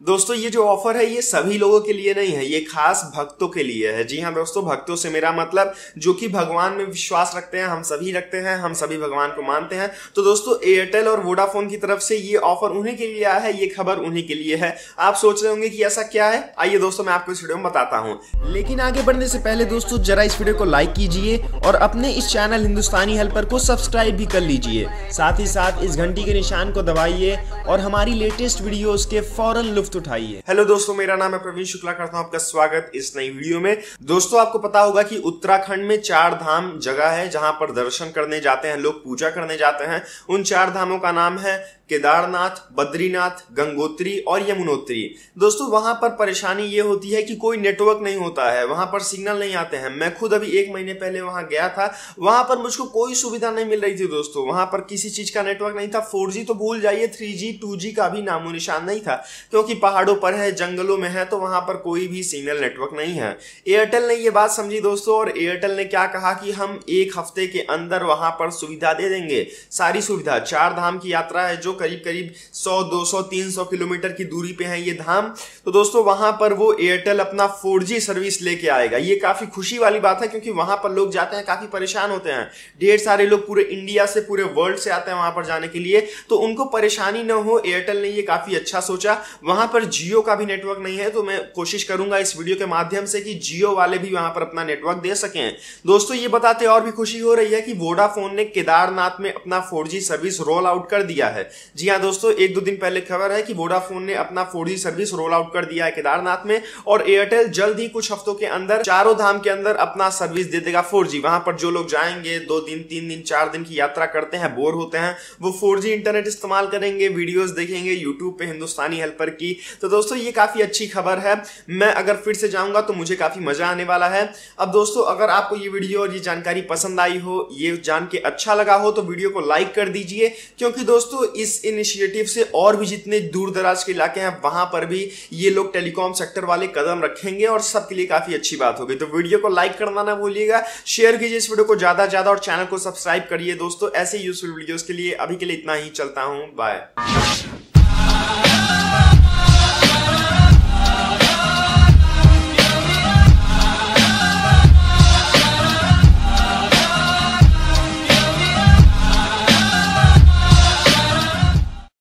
दोस्तों ये जो ऑफर है ये सभी लोगों के लिए नहीं है, ये खास भक्तों के लिए है। जी हाँ दोस्तों, भक्तों से मेरा मतलब जो कि भगवान में विश्वास रखते हैं, हम सभी रखते हैं, हम सभी भगवान को मानते हैं। तो दोस्तों एयरटेल और वोडाफोन की तरफ से ये ऑफर उन्हीं के लिए आया है, ये खबर उन्हीं के लिए है। आप सोच रहे होंगे कि ऐसा क्या है, आइए दोस्तों मैं आपको इस वीडियो में बताता हूँ। लेकिन आगे बढ़ने से पहले दोस्तों जरा इस वीडियो को लाइक कीजिए और अपने इस चैनल हिंदुस्तानी हेल्पर को सब्सक्राइब भी कर लीजिए। साथ ही साथ इस घंटी के निशान को दबाइए और हमारी लेटेस्ट वीडियोस के फौरन लुत्फ उठाइए। हेलो दोस्तों, मेरा नाम है प्रवीण शुक्ला, करता हूं आपका स्वागत इस नई वीडियो में। दोस्तों आपको पता होगा कि उत्तराखंड में 4 धाम जगह है जहां पर दर्शन करने जाते हैं लोग, पूजा करने जाते हैं। उन 4 धामों का नाम है केदारनाथ, बद्रीनाथ, गंगोत्री और यमुनोत्री। दोस्तों वहां पर परेशानी ये होती है कि कोई नेटवर्क नहीं होता है, वहां पर सिग्नल नहीं आते हैं। मैं खुद अभी 1 महीने पहले वहां गया था, वहां पर मुझको कोई सुविधा नहीं मिल रही थी दोस्तों। वहां पर किसी चीज का नेटवर्क नहीं था, 4G तो भूल जाइए, 3G 2G का भी नामो निशान नहीं था, क्योंकि पहाड़ों पर है, जंगलों में है, तो वहां पर कोई भी सिग्नल नेटवर्क नहीं है। एयरटेल ने ये बात समझी दोस्तों, और एयरटेल ने क्या कहा कि हम 1 हफ्ते के अंदर वहां पर सुविधा दे देंगे, सारी सुविधा। 4 धाम की यात्रा है जो करीब करीब 100, 200, 300 किलोमीटर की दूरी पे है ये धाम। तो दोस्तों वहां पर वो एयरटेल अपना 4G सर्विस लेके आएगा। ये काफी खुशी वाली बात है, क्योंकि वहां पर लोग जाते हैं काफी परेशान होते हैं। ढेर सारे लोग पूरे इंडिया से, पूरे वर्ल्ड से आते हैं वहां पर जाने के लिए, तो उनको परेशानी न हो, एयरटेल ने ये काफी अच्छा सोचा। वहां पर जियो का भी नेटवर्क नहीं है, तो मैं कोशिश करूंगा इस वीडियो के माध्यम से कि जियो वाले भी वहां पर अपना नेटवर्क दे सकें। दोस्तों ये बताते और भी खुशी हो रही है कि वोडाफोन ने केदारनाथ में अपना 4G सर्विस रोल आउट कर दिया है। जी हाँ दोस्तों, 1-2 दिन पहले खबर है कि वोडाफोन ने अपना 4G सर्विस रोल आउट कर दिया है केदारनाथ में, और एयरटेल जल्द ही कुछ हफ्तों के अंदर चारों धाम के अंदर अपना सर्विस दे देगा 4G। वहां पर जो लोग जाएंगे 2 दिन, 3 दिन, 4 दिन की यात्रा करते हैं, बोर होते हैं, वो 4G इंटरनेट इस्तेमाल करेंगे, वीडियोस देखेंगे यूट्यूब पे हिंदुस्तानी हेल्पर की। तो दोस्तों ये काफी अच्छी खबर है। मैं अगर फिर से जाऊंगा तो मुझे काफी मजा आने वाला है। अब दोस्तों अगर आपको ये वीडियो और ये जानकारी पसंद आई हो, ये जान के अच्छा लगा हो, तो वीडियो को लाइक कर दीजिए, क्योंकि दोस्तों इस इनिशिएटिव से और भी जितने दूर दराज के इलाके हैं वहां पर भी ये लोग टेलीकॉम सेक्टर वाले कदम रखेंगे, और सबके लिए काफी अच्छी बात होगी। तो वीडियो को लाइक करना ना भूलिएगा, शेयर कीजिए इस वीडियो को ज्यादा से ज्यादा, और चैनल को सब्सक्राइब करिए दोस्तों। ऐसे यूजफुल वीडियोस के लिए अभी के लिए इतना ही, चलता हूं, बाय।